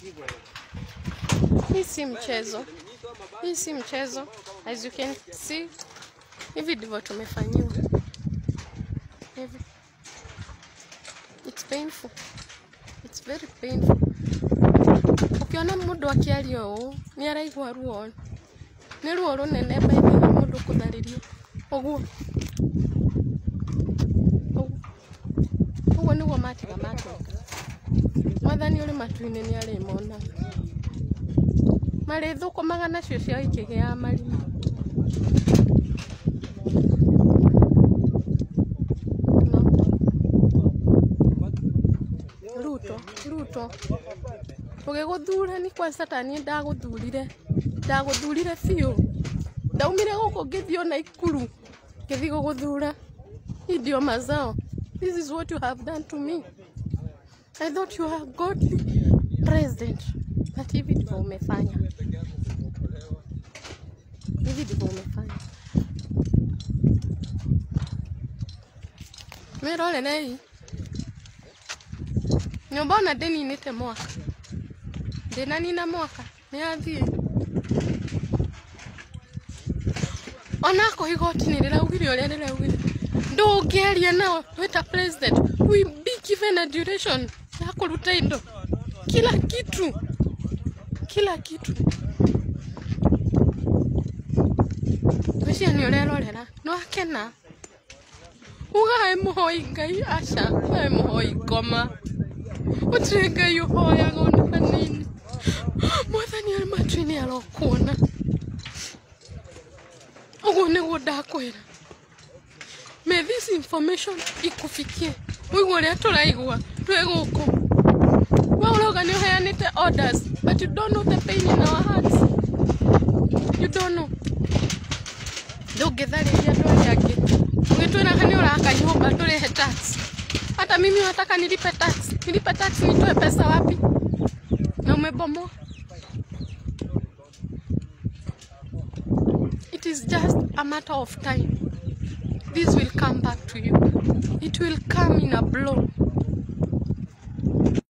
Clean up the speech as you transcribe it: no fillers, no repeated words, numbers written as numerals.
Hii si mchezo. Hii si mchezo. As you can see, hivi ndivyo tumefanyiwa. Hivi. It's painful. It's very painful. Ukiona mundu akiaria ũũ, ni araigua ruo. Ni ruo runene baby mundu kutharirio. Oguo. Oguo nĩguo matiga matiga. Mwathani uri matu-inĩ ni arĩ mona. Marĩ thũkũmaga nacio cia ikĩgĩa marima. Ruto. Tũgĩgũthura ni kwa satani ndaguthurire biũ. Ndaumire gũkũ ngĩthiĩ na ikuru. Ngĩthiĩ gũgũthura. Ndio mazao. This is what you have done to me. I thought you were godly president. But hivi ndivyo umefanya. Hivi ndivyo umefanya. Mirole nei. Nyumbona deni nite mwaka. Dena nina mwaka. Ni athie. Onako igoti ni riraugire uria riraugire. Ndũngĩaria nao weta president. We be given a duration ya kũruta indo. Kila kitu. Ucio ni urerorera. No akena. Ugae muhoi Ngai aca. Ugae muhoi ngoma. Utire Ngai uhoyaga ona kanini. Mwathani arĩ matu-inĩ arokuona. Ũguo nĩguo ndakwĩra. May this information ikufikie. Uiguo ũrĩa tũraigua twĩ gũkũ. Wewe ũrauga nĩ ũheanĩte orders, but you don't know the pain in our hearts. You don't know. Ndũngĩtharĩria andũ arĩa angĩ. Ũgĩtwĩraga nĩ ũraka nyũmba tũrĩhe tax. Hata mimi nataka nilipe tax. Nilipe tax nitoe pesa wapi? Na umebomoa. It is just a matter of time. This will come back to you. It will come in a blow.